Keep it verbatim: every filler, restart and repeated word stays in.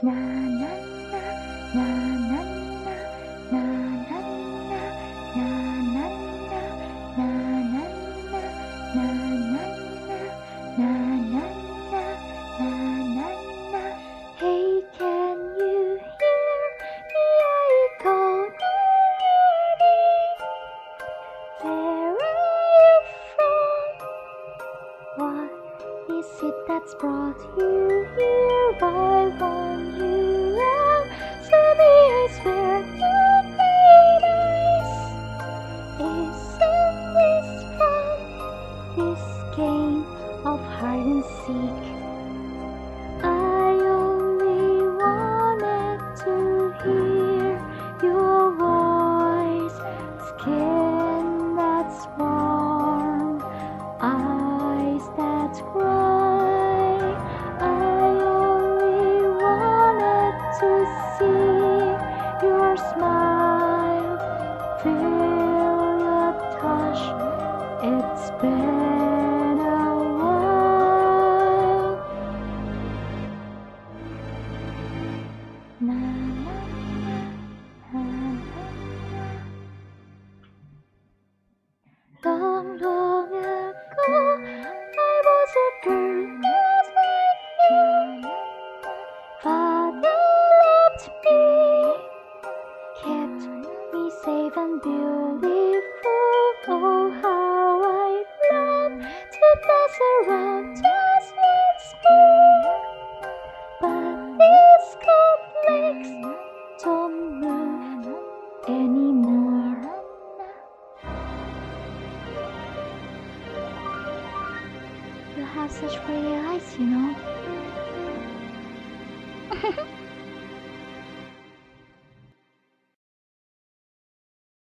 Na na na na na na na na na na na na na na na na. Hey, can you hear me? I call Where are you from? What is it that's brought you here? Why want you out to the ice where you made ice? Isn't this fun? This game of hide and seek. I only wanted to hear your voice, skin that's warm, eyes that cry. I only wanted to see your smile, feel your touch. It's been a while. Na, na, na, na, na. Long, long ago, I was a girl just like you. Father loved me, kept me safe and beautiful. Oh, how I love to dance around just once more. But these cold legs don't move anymore. You have such pretty eyes, you know.